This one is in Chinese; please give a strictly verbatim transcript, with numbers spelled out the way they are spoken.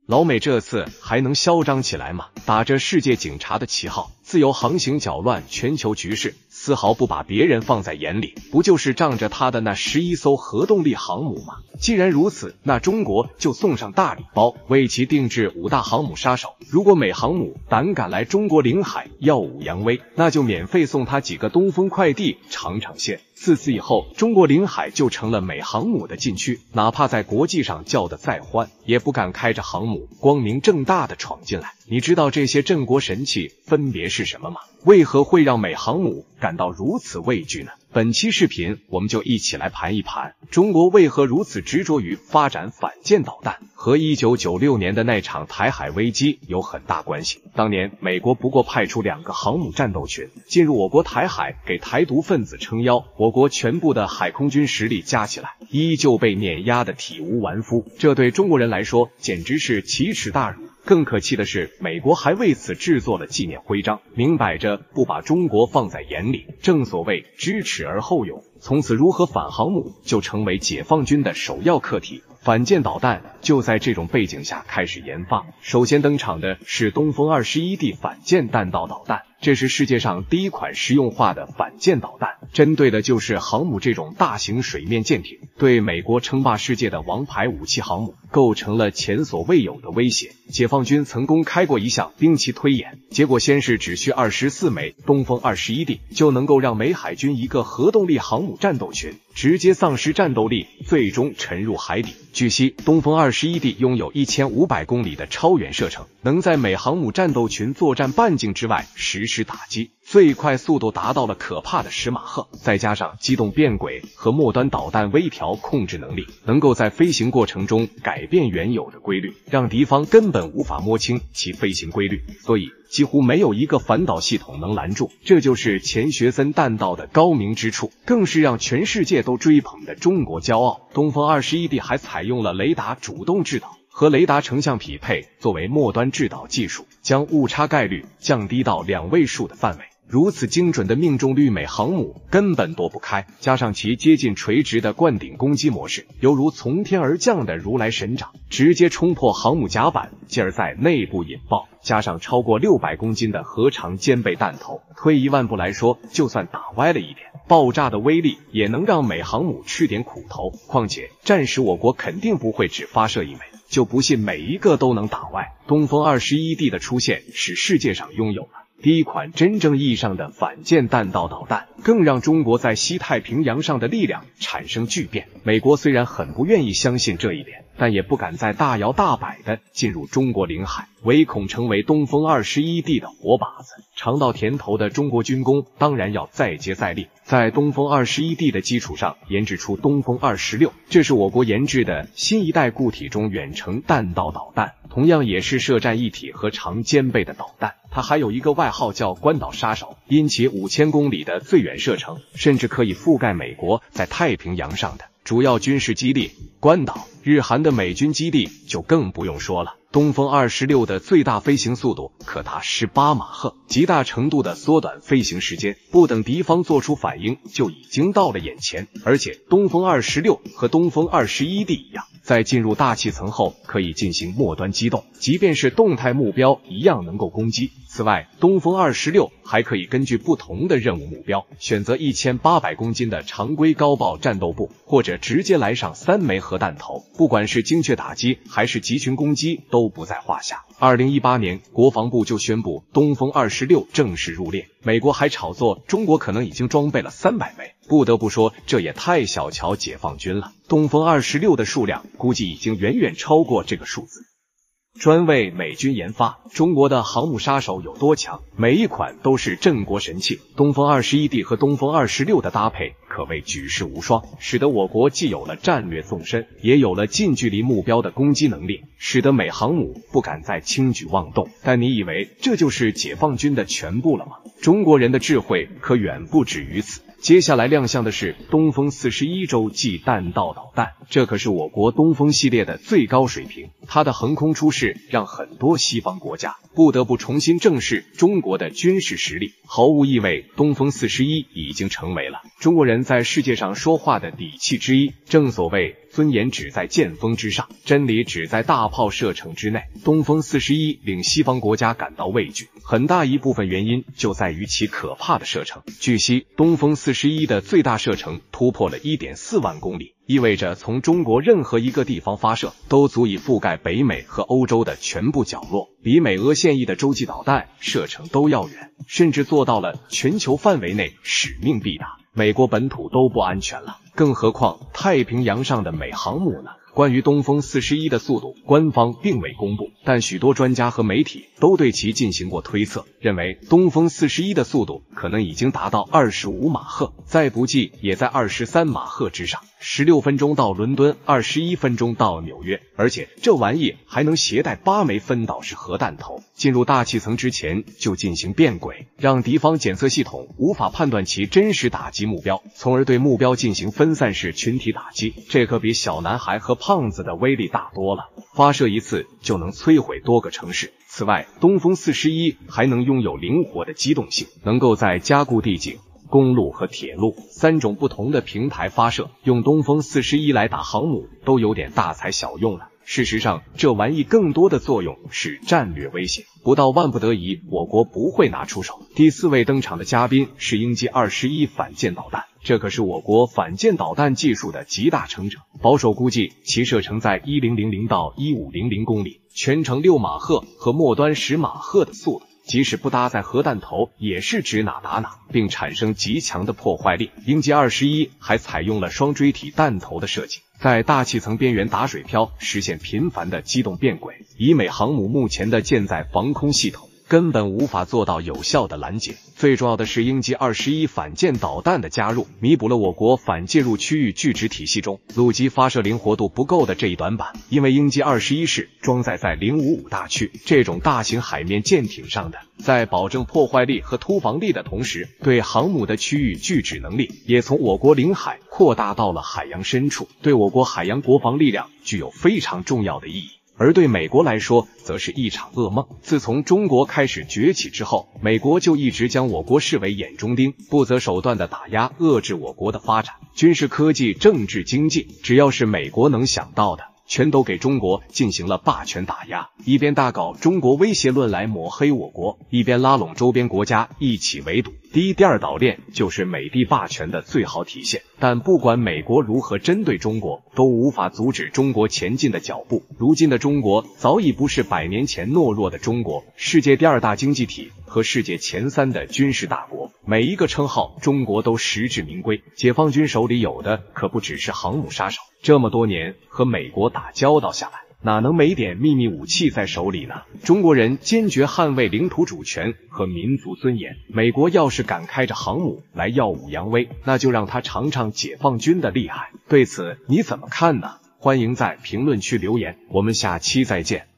老美这次还能嚣张起来吗？打着世界警察的旗号，自由航行搅乱全球局势，丝毫不把别人放在眼里，不就是仗着他的那十一艘核动力航母吗？既然如此，那中国就送上大礼包，为其定制五大航母杀手。如果美航母胆敢来中国领海耀武扬威，那就免费送他几个东风快递尝尝鲜。自此以后，中国领海就成了美航母的禁区，哪怕在国际上叫得再欢，也不敢开着航母光明正大的闯进来。你知道这些镇国神器分别是什么吗？为何会让美航母感到如此畏惧呢？本期视频我们就一起来盘一盘，中国为何如此执着于发展反舰导弹，和一九九六年的那场台海危机有很大关系。当年美国不过派出两个航母战斗群进入我国台海，给台独分子撑腰，我国全部的海空军实力加起来依旧被碾压得体无完肤，这对中国人来说简直是奇耻大辱。更可气的是，美国还为此制作了纪念徽章，明摆着不把中国放在眼里。正所谓知耻而后勇，从此如何反航母就成为解放军的首要课题。反舰导弹就在这种背景下开始研发。首先登场的是东风二十一 D 反舰弹道导弹，这是世界上第一款实用化的反舰导弹，针对的就是航母这种大型水面舰艇，对美国称霸世界的王牌武器航母构成了前所未有的威胁。解放军曾公开过一项兵棋推演，结果先是只需二十四枚东风二十一 D 就能够让美海军一个核动力航母战斗群直接丧失战斗力，最终沉入海底。据悉，东风二十一 D 拥有一千五百公里的超远射程，能在美航母战斗群作战半径之外实施打击，最快速度达到了可怕的十马赫，再加上机动变轨和末端导弹微调控制能力，能够在飞行过程中改变原有的规律，让敌方根本无法摸清其飞行规律，所以几乎没有一个反导系统能拦住。这就是钱学森弹道的高明之处，更是让全世界都追捧的中国骄傲。东风二十一 D 还采用了雷达主动制导和雷达成像匹配作为末端制导技术，将误差概率降低到两位数的范围。如此精准的命中率，美航母根本躲不开，加上其接近垂直的灌顶攻击模式，犹如从天而降的如来神掌，直接冲破航母甲板，进而在内部引爆。加上超过六百公斤的核长肩背弹头，退一万步来说，就算打歪了一点，爆炸的威力也能让美航母吃点苦头。况且战时我国肯定不会只发射一枚，就不信每一个都能打歪。东风二十一 D 的出现，使世界上拥有了第一款真正意义上的反舰弹道导弹，更让中国在西太平洋上的力量产生巨变。美国虽然很不愿意相信这一点，但也不敢再大摇大摆地进入中国领海，唯恐成为东风二十一 D 的活靶子。尝到甜头的中国军工当然要再接再厉，在东风二十一 D 的基础上研制出东风二十六，这是我国研制的新一代固体中远程弹道导弹，同样也是射战一体和长肩背的导弹。它还有一个外号叫关岛杀手，因其五千公里的最远射程，甚至可以覆盖美国在太平洋上的主要军事基地。关岛、日韩的美军基地就更不用说了。东风二十六的最大飞行速度可达十八马赫，极大程度的缩短飞行时间，不等敌方做出反应就已经到了眼前。而且东风二十六和东风二十一 D 一样，在进入大气层后可以进行末端机动，即便是动态目标一样能够攻击。此外，东风二十六还可以根据不同的任务目标，选择一千八百公斤的常规高爆战斗部，或者直接来上三枚核弹头，不管是精确打击还是集群攻击都不在话下。二零一八年，国防部就宣布东风二十六正式入列，美国还炒作中国可能已经装备了三百枚。不得不说，这也太小瞧解放军了。东风二十六的数量估计已经远远超过这个数字。专为美军研发，中国的航母杀手有多强？每一款都是镇国神器。东风二十一 D 和东风二十六的搭配可谓举世无双，使得我国既有了战略纵深，也有了近距离目标的攻击能力，使得美航母不敢再轻举妄动。但你以为这就是解放军的全部了吗？中国人的智慧可远不止于此。 接下来亮相的是东风四十一洲际弹道导弹，这可是我国东风系列的最高水平。它的横空出世，让很多西方国家不得不重新正视中国的军事实力。毫无疑问，东风四十一已经成为了中国人在世界上说话的底气之一。正所谓尊严只在剑锋之上，真理只在大炮射程之内。东风四十一令西方国家感到畏惧，很大一部分原因就在于其可怕的射程。据悉，东风四十一的最大射程突破了 一点四万公里，意味着从中国任何一个地方发射都足以覆盖北美和欧洲的全部角落，比美俄现役的洲际导弹射程都要远，甚至做到了全球范围内使命必达，美国本土都不安全了，更何况太平洋上的美航母呢？关于东风四十一的速度，官方并未公布，但许多专家和媒体都对其进行过推测，认为东风四十一的速度可能已经达到二十五马赫，再不济也在二十三马赫之上，十六分钟到伦敦，二十一分钟到纽约，而且这玩意还能携带八枚分导式核弹头，进入大气层之前就进行变轨，让敌方检测系统无法判断其真实打击目标，从而对目标进行分散式群体打击。这可比小男孩和胖子的威力大多了，发射一次就能摧毁多个城市。此外，东风四十一还能拥有灵活的机动性，能够在加固地景、公路和铁路三种不同的平台发射，用东风四十一来打航母都有点大材小用了。事实上，这玩意更多的作用是战略威胁，不到万不得已，我国不会拿出手。第四位登场的嘉宾是鹰击二十一反舰导弹，这可是我国反舰导弹技术的集大成者。保守估计，其射程在一千到一千五百公里，全程六马赫和末端十马赫的速度，即使不搭载核弹头也是指哪打哪，并产生极强的破坏力。鹰击二十一还采用了双锥体弹头的设计，在大气层边缘打水漂，实现频繁的机动变轨。以美航母目前的舰载防空系统，根本无法做到有效的拦截。最重要的是，鹰击二十一反舰导弹的加入，弥补了我国反介入区域拒止体系中陆基发射灵活度不够的这一短板。因为鹰击二十一是装载在零五五大驱这种大型海面舰艇上的，在保证破坏力和突防力的同时，对航母的区域拒止能力也从我国领海扩大到了海洋深处，对我国海洋国防力量具有非常重要的意义。而对美国来说，则是一场噩梦。自从中国开始崛起之后，美国就一直将我国视为眼中钉，不择手段的打压、遏制我国的发展，军事科技、政治、经济，只要是美国能想到的，全都给中国进行了霸权打压，一边大搞中国威胁论来抹黑我国，一边拉拢周边国家一起围堵。第一、第二岛链就是美帝霸权的最好体现。但不管美国如何针对中国，都无法阻止中国前进的脚步。如今的中国早已不是百年前懦弱的中国，世界第二大经济体和世界前三的军事大国，每一个称号中国都实至名归。解放军手里有的可不只是航母杀手，这么多年和美国打交道下来，哪能没点秘密武器在手里呢？中国人坚决捍卫领土主权和民族尊严，美国要是敢开着航母来耀武扬威，那就让他尝尝解放军的厉害。对此你怎么看呢？欢迎在评论区留言，我们下期再见。